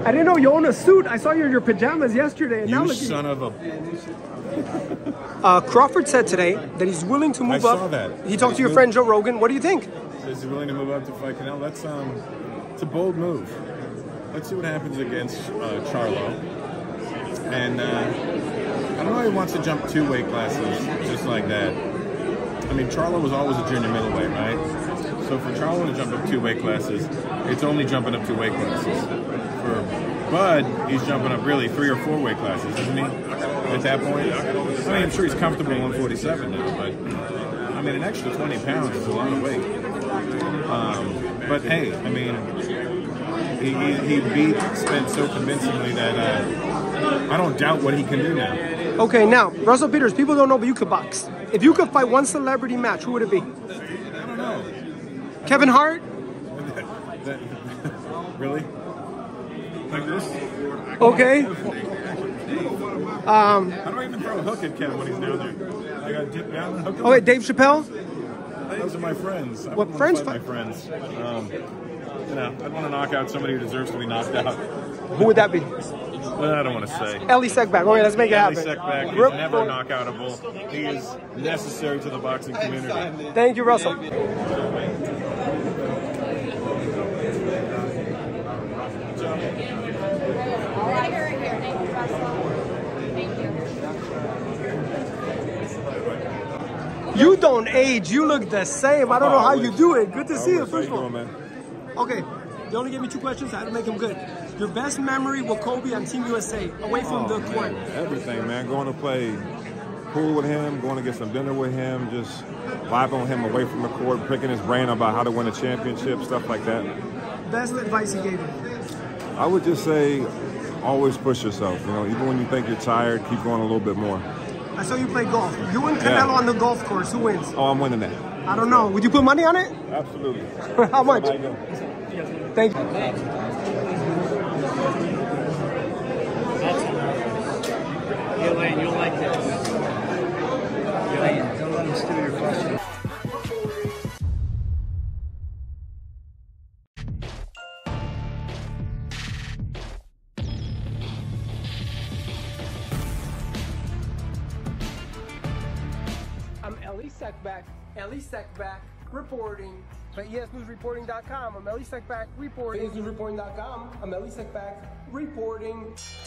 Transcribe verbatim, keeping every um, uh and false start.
I didn't know you own a suit. I saw you in your pajamas yesterday. And You now look son at of a... uh, Crawford said today that he's willing to move I up. saw that. He talked to your friend Joe Rogan. What do you think? Is he willing to move up to fight Canelo? That's um, it's a bold move. Let's see what happens against uh, Charlo. And uh, I don't know if he wants to jump two weight classes just like that. I mean, Charlo was always a junior middleweight, right? So for Charlo to jump up two weight classes, it's only jumping up two weight classes. For Bud, he's jumping up really three or four weight classes, isn't he? At that point, I mean, I'm sure he's comfortable at one forty-seven now, but I mean, an extra twenty pounds is a lot of weight. Um, but hey, I mean, he, he, he beat Spence so convincingly that uh, I don't doubt what he can do now. Okay, now, Russell Peters, people don't know, but you could box. If you could fight one celebrity match, who would it be? I don't know. Kevin Hart? that, really? Like this? Okay. Um, I don't even throw a hook at Kevin when he's down there. I got to dip down and hook him. oh, wait, Dave Chappelle? Those are my friends. I What wouldn't friends? wanna fight my friends. Um, you know, I'd want to knock out somebody who deserves to be knocked out. Who would that be? Well, I don't want to say. Ellie Seckback. Okay, let's make it Ellie happen. Seckback is Rip never for- knockoutable. He is necessary to the boxing community. Thank you, Russell. You don't age. You look the same. I don't know how you do it. Good to see you, first of all. Okay, you only gave me two questions. I had to make them good. Your best memory with Kobe on Team U S A, away from Oh, the court. man, everything, man. Going to play pool with him, going to get some dinner with him, just vibing on him away from the court, picking his brain about how to win a championship, stuff like that. Best advice he gave you? I would just say, always push yourself. You know, even when you think you're tired, keep going a little bit more. I saw you play golf. You and Canelo Yeah. on the golf course. Who wins? Oh, I'm winning that. I don't know. Would you put money on it? Absolutely. How much? How you doing? Thank you. Elaine, you'll like this. Elaine, don't let him steal your question. I'm Ellie Seckback. Ellie Seckback reporting for E S News Reporting dot com. I'm Ellie Seckback reporting. E S News Reporting dot com. I'm Ellie Seckback reporting.